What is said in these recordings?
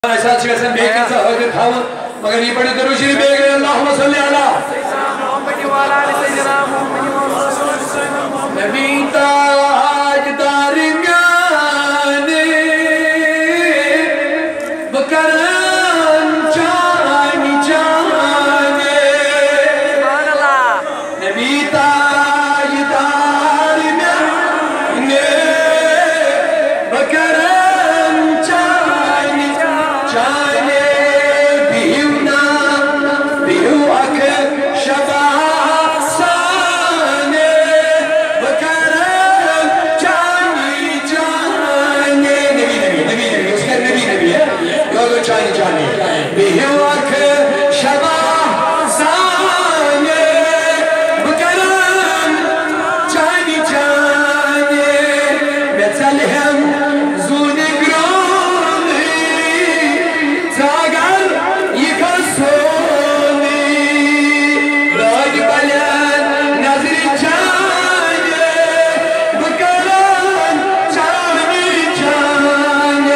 ساتھ شکر بیکن سا حضر تھاون مگر یہ پڑھے درو شریف بیگ رہے اللہم صلی اللہ نبی تاج دار میانے بکرم چانی چانے نبی تاج دار میانے بکرم چانی چانے بیونا بیو اک شبا چانی چانی بیوک شبا سانے بکرم چانی چانی بچلہم زونی گرونی زاگر یکا سونی راج بلن نظر چانی بکرم چانی چانی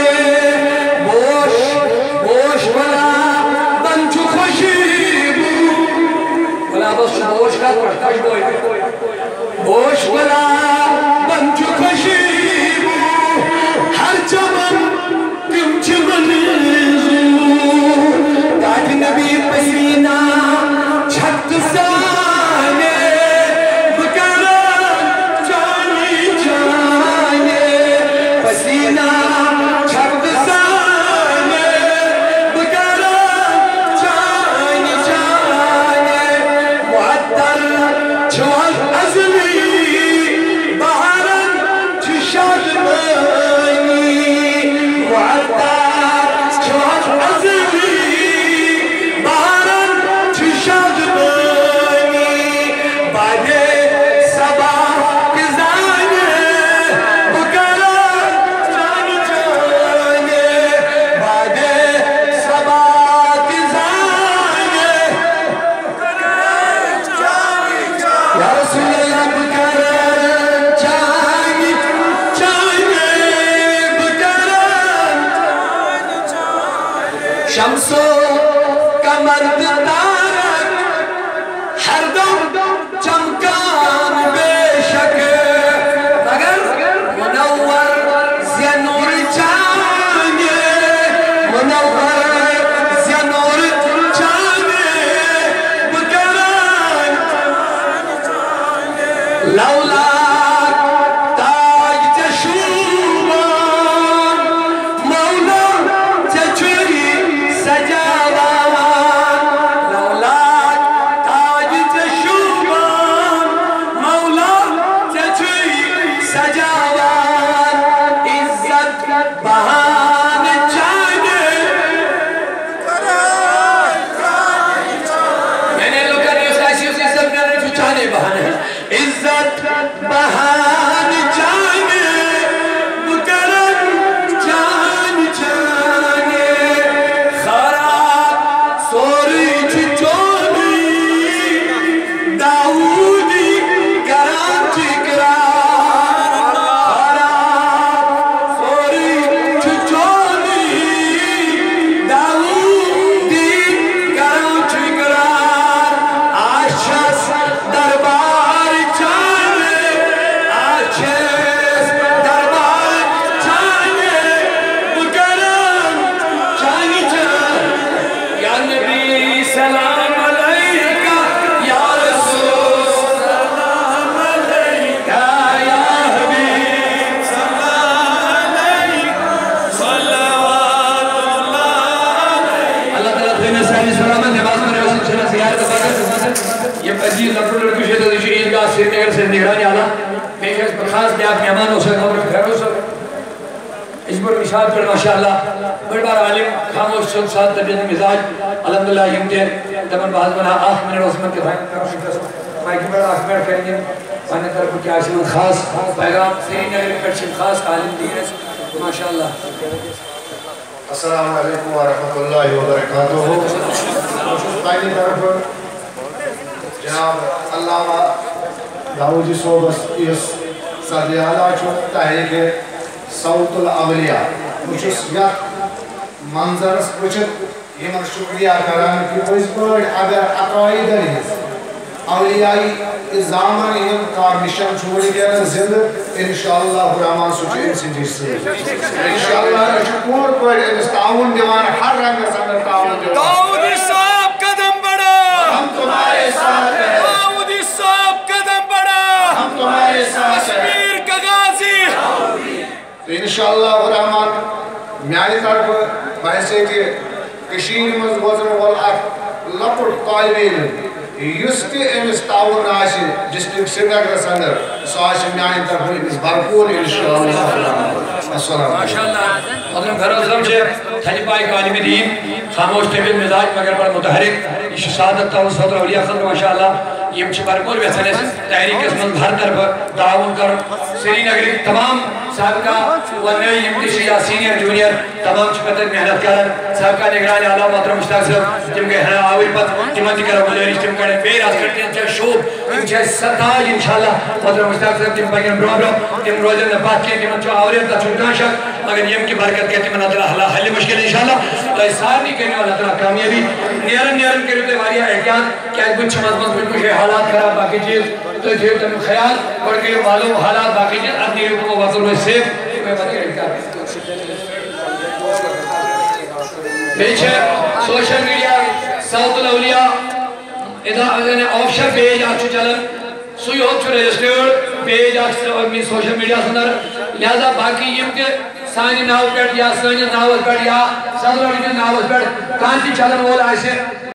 ہوش بلا بن چو خشیبو ہر چمن تم چمنیزو تاج نبی پسینہ چھت سانے بکرم چانی چانے پسینہ چھت سانے بکرم چانی چانے معطر چھوال شمسو کمرد تارک ہر دم چمکان بے شک مگر منور زینور چانے منور زینور چانے بکرم لولا نگرانی آلہ پیش از برخاست بیاک میامان ہو سکتا ہوں گھر ہو سکتا اس پر نشاد پر ماشاءاللہ بڑھ بار عالم خاموش سن ساتھ طبیعت مزاج الحمدللہ یمتین دمن بحض بنا آخ من رسمت کے بھائی کرو شکر مائکی بڑا آخ بیٹھ کریں گے پانے طرف کو کیا شمن خاص پیغام سری نگر کرشن خاص عالم دین ہے ماشاءاللہ السلام علیکم ورحمت اللہ وبرکاتہ پہلی طرف جناب علامہ داودی صوبس اس صدیالہ چھو تحریک صوت ال اولیاء مجھس یک منظر وچت یمن شکریہ کران کہ پٔزۍ پٲٹھۍ اگر عقائدن ہٕنٛز اولیائی ازامن ان کا مشن چھُ وٕنکٮ۪ن زندٕ انشاءاللہ الرحمن سُہ چھُ أمۍ سٕنٛدی سۭتۍ انشاءاللہ أسۍ چھِ پوٗرٕ پٲٹھۍ أمِس تعاوُن دِوان ہر رنگس اندر تعاوُن دِوان داؤدی صاحب قدم بڑھا ہم تمہارے ساتھ ہیں داؤدی صاحب قدم بڑھا ہم تمہارے ساتھ ہیں کشمیر کا غازی تو انشاءاللہ الرحمن میانہِ طرفہٕ باسے کہ کٔشیٖرِ منٛز روزن وول اکھ لۄکُٹ طالبہِ علم یُس تہِ أمِس تعاوُن آسہِ ڈسٹرکٹ سرینگرس اندر سُہ آسہِ میانہِ طرفہٕ أمِس بھرپوٗر انشاءاللہ السلام ماشاءاللہ محترم گھر عظم سے تھنی پائی کا عالم دین خاموش طبیل مزاج مگر بڑا متحرک یہ سعادت تعاون صوت اولیاء خاندان ماشاءاللہ یہ مجھے بھرپور ویسن اس تحریک اس من ہر طرف تعاون کر سری نگری تمام سابقہ و نئی امتشی یا سینئر جونیئر تمام چکتر محنت کرن سابقہ نگران اعلیٰ محترم مشتاق صاحب جم کے ہنا آوری پت جمعہ دیگر ملیریش جم کرنے بیر آس کرتے ہیں چاہ شوب مجھے ستاج انشاءاللہ محترم مشتاق صاحب جم پاکن برو جم روزن نپات کے جم چاہ آوری تا چھوٹان شک مگر یم کی برکت کہتی من اللہ حل مشکل انشاءاللہ تو سار نہیں کرنے والا تعالیٰ کامیابی نیرن کرتے واریہ احتیاط کیا کچھ مضمت کچھ حالات خراب باقی چیز تو جیو تم خیال اور کہ معلوم حالات باقی چیز اپنی روح کو وقت روح سیف بیچے سوشل میڈیا ساؤت ال اولیاء آفشر پیج آچو چلن سوئی ہوت چھو رجسٹرڈ پیج آچو سوشل میڈیا سندر لہذا باقی یم کے سانی ناو پیٹ یا سانی ناو پیٹ یا سادر ناو پیٹ کانتی چلن وول آئیسے